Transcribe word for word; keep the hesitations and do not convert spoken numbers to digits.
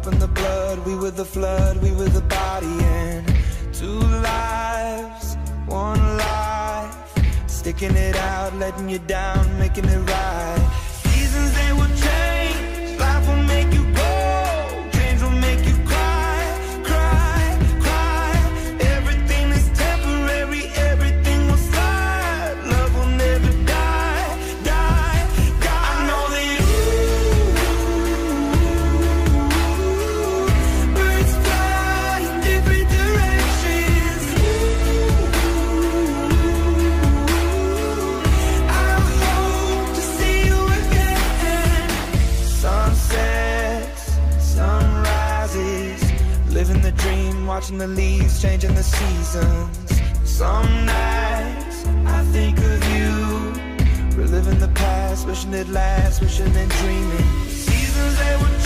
up in the blood. We were the flood, we were the body. And two lives, one life, sticking it out, letting you down, making it right. Seasons, they will change, life will make you go, change will make you cry, cry, cry. Everything is temporary, everything will slide. Love will never die, die, die. I know that you, birds fly in different directions. I hope to see you again. Sunsets, sunrises, living the dream, watching the leaves, changing the seasons. Some nights I think of you, reliving the past, wishing it lasts, wishing and dreaming. Seasons, they would